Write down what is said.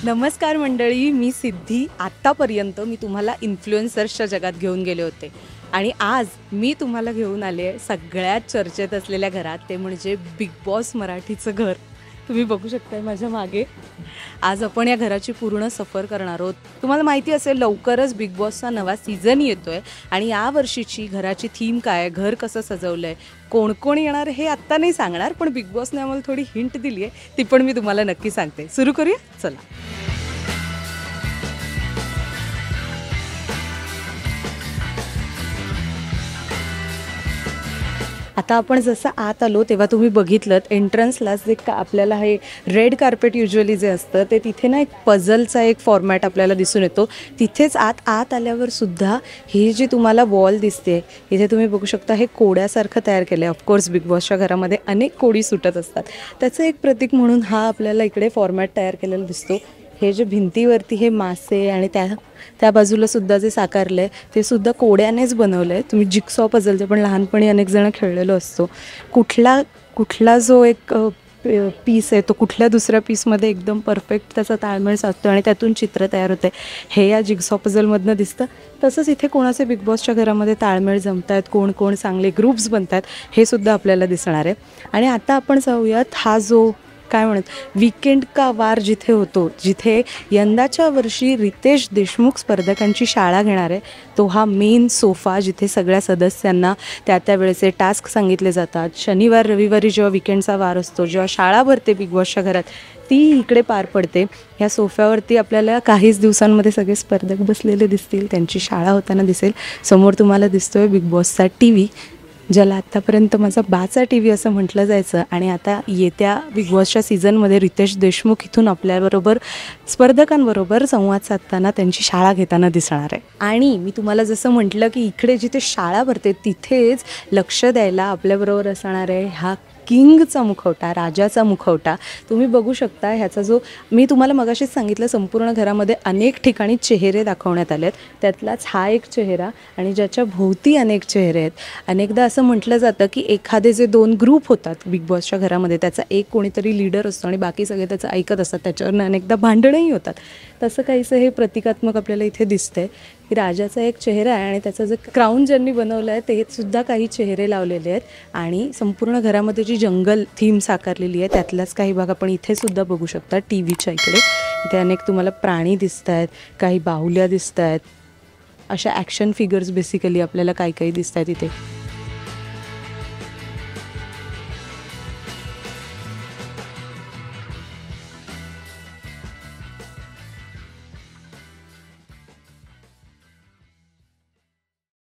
नमस्कार मंडळी, मी सिद्धी. आत्तापर्यंत मी तुम्हाला इन्फ्लुएन्सर्सच्या जगात घेऊन गेले होते आणि आज मी तुम्हाला घेऊन आले सगळ्यात चर्चेत असलेल्या घरात, ते म्हणजे बिग बॉस मराठीचं घर. तुम्ही बघू शकताय माझ्या मागे. आज आपण या घराची पूर्ण सफर करणार आहोत. तुम्हाला माहिती असेल लवकरच बिग बॉसचा नवा सीझन येतोय आणि या वर्षीची घराची थीम काय, घर कसं सजवलंय, कोण कोण येणार हे आत्ता नाही सांगणार, पण बिग बॉसने आम्हाला थोडी हिंट दिली आहे, ती पण मी तुम्हाला नक्की सांगते. सुरू करूया, चला. आता आपण जसं आत आलो तेव्हा तुम्ही बघितलं एंट्रन्सलाच जे आपल्याला हे रेड कार्पेट युजली जे असतं ते तिथे ना एक पझलचा एक फॉर्मॅट आपल्याला दिसून येतो. तिथेच आत आल्यावर सुद्धा ही जी तुम्हाला वॉल दिसते इथे तुम्ही बघू शकता, हे कोड्यासारखं तयार केलं आहे. ऑफकोर्स बिग बॉसच्या घरामध्ये अनेक कोडी सुटत असतात, त्याचं एक प्रतीक म्हणून हा आपल्याला इकडे फॉर्मॅट तयार केलेला दिसतो. हे जे भिंतीवरती हे मासे आणि त्या बाजूला सुद्धा जे साकारलं आहे ते सुद्धा कोड्यानेच बनवलं आहे. तुम्ही जिक्सॉ पझलचे पण लहानपणी अनेक जण खेळलेलो असतो. कुठला जो एक पीस आहे तो कुठल्या दुसऱ्या पीसमध्ये एकदम परफेक्ट त्याचा ताळमेळ साधतो आणि त्यातून चित्र तयार होते, हे या जिक्सॉ पझलमधनं दिसतं. तसंच इथे कोणाचे बिग बॉसच्या घरामध्ये ताळमेळ जमत आहेत, कोण कोण चांगले ग्रुप्स बनत आहेत, हे सुद्धा आपल्याला दिसणार आहे. आणि आता आपण जाऊयात हा जो काय म्हणत वीकेंड का वार जिथे होतो, जिथे यंदाच्या वर्षी रितेश देशमुख स्पर्धकांची शाळा घेणार आहे, तो हा मेन सोफा जिथे सगळ्या सदस्यांना त्या वेळेचे टास्क सांगितले जातात. शनिवार रविवारी जेव्हा वीकेंडचा वार असतो, जेव्हा शाळा भरते बिग बॉसच्या घरात, ती इकडे पार पडते. ह्या सोफ्यावरती आपल्याला काहीच दिवसांमध्ये सगळे स्पर्धक बसलेले दिसतील, त्यांची शाळा होताना दिसेल. समोर तुम्हाला दिसतोय बिग बॉसचा TV, ज्याला आत्तापर्यंत माझा बाचा TV असं म्हटलं जायचं. आणि आता येत्या बिग बॉसच्या सीझनमध्ये रितेश देशमुख इथून आपल्याबरोबर स्पर्धकांबरोबर संवाद साधताना त्यांची शाळा घेताना दिसणार आहे. आणि मी तुम्हाला जसं म्हटलं की इकडे जिथे शाळा भरते तिथेच लक्ष द्यायला आपल्याबरोबर असणार आहे हा किंगचा मुखवटा, राजाचा मुखवटा. तुम्ही बघू शकता ह्याचा जो मी तुम्हाला मगाशीच सांगितलं, संपूर्ण घरामध्ये अनेक ठिकाणी चेहरे दाखवण्यात आले आहेत, त्यातलाच हा एक चेहरा आणि ज्याच्या भोवती अनेक चेहरे आहेत. अनेकदा असं म्हटलं जातं की एखादे जे 2 ग्रुप होतात बिग बॉसच्या घरामध्ये, त्याचा एक कोणीतरी लीडर असतो आणि बाकी सगळे त्याचं ऐकत असतात, त्याच्यावरनं अनेकदा भांडणंही होतात. तसं काहीसं हे प्रतिकात्मक आपल्याला इथे दिसतंय की राजाचा एक चेहरा आहे आणि त्याचं जे क्राऊन ज्यांनी बनवलं आहे ते सुद्धा काही चेहरे लावलेले आहेत. आणि संपूर्ण घरामध्ये जी जंगल थीम साकारलेली आहे त्यातलाच काही भाग आपण इथे सुद्धा बघू शकता. TVच्या इकडे इथे अनेक तुम्हाला प्राणी दिसत आहेत, काही बाहुल्या दिसत आहेत, अशा ॲक्शन फिगर्स बेसिकली आपल्याला काही दिसत आहेत इथे.